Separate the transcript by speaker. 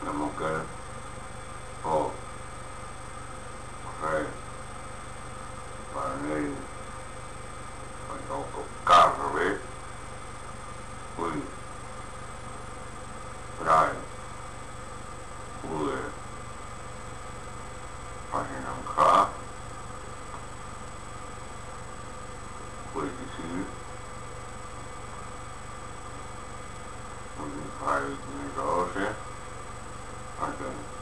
Speaker 1: la mujer o re Paronelli con autocarro, ¿ves? Qui Drive Uber pagina qua questi non mi fai le cose anche